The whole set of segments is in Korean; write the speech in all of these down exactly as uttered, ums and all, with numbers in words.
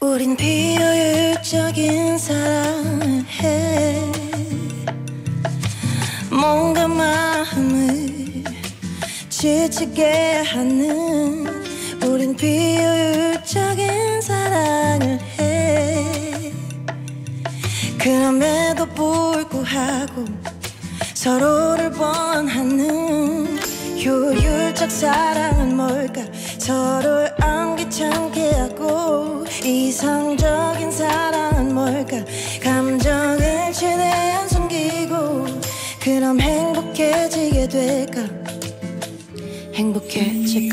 우린 비효율적인 사랑을 해. 뭔가 마음을 지치게 하는 우린 비효율적인 사랑을 해. 그럼에도 불구하고 서로를 원하는 효율적 사랑은 뭘까? 서로를 안 귀찮게 하고 이상적인 사랑은 뭘까? 감정을 최대한 숨기고 그럼 행복해지게 될까? 행복해질까?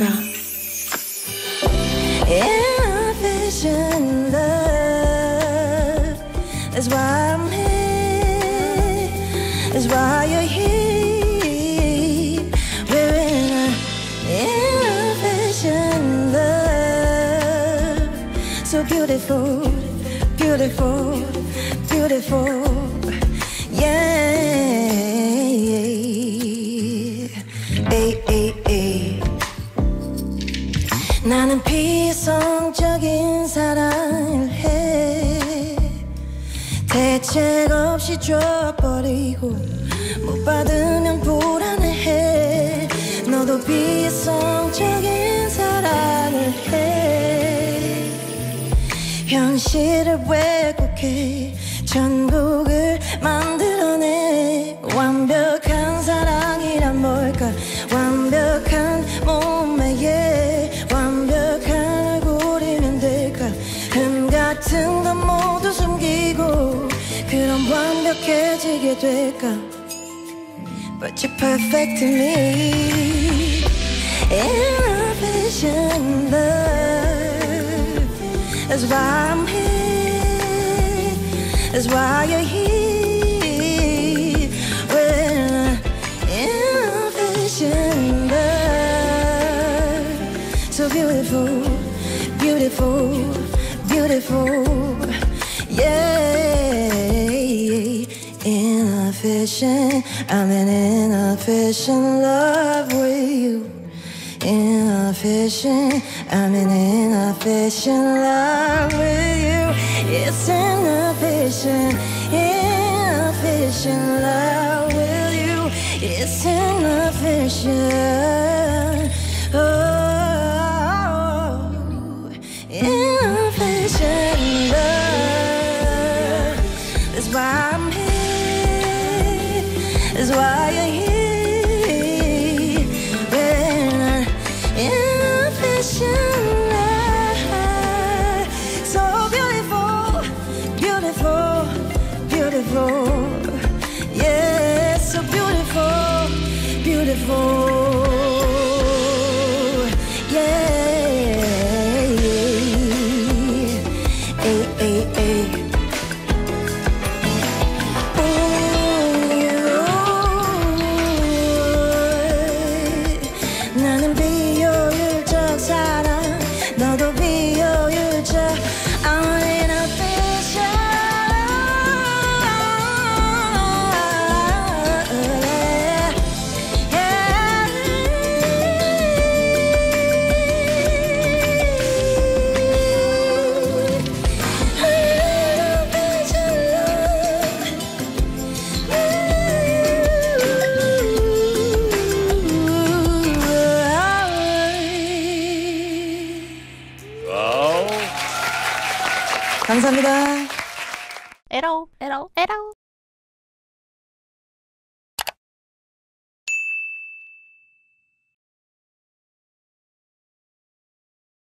Inefficient love. That's why I'm here. That's why you're here. We're in a inefficient love. So beautiful, beautiful, beautiful. Yeah. Ay, ay, ay. 나는 비이성적인 사랑을 해. 대책 없이 줘버리고 못 받으면 불안해해. 너도 비이성적인 사랑을 해. 현실을 왜곡해 전국을 만들어내. 완벽한 사랑이란 뭘까? 완벽한 몸매에 완벽한 얼굴이면 될까? 흠 같은 건 모두 숨기고 그럼 완벽해지게 될까? But you're perfect to me. Inefficient love. That's why I'm here. That's why you're here. When inefficient love. So beautiful, beautiful, beautiful. Yeah. Inefficient. I'm in inefficient love with you. Inefficient. I'm in inefficient love with you. It's inefficient. Inefficient love with you. It's inefficient. Oh, inefficient love. That's why I'm here. That's why you're here. When inefficient love. So beautiful, beautiful, beautiful. Yeah, so beautiful, beautiful. Yeah. Ay, ay, ay. 나는 비효율적 사랑. 너도 비효율적. I'm inefficient. Yeah. 감사합니다. 에러 에러 에러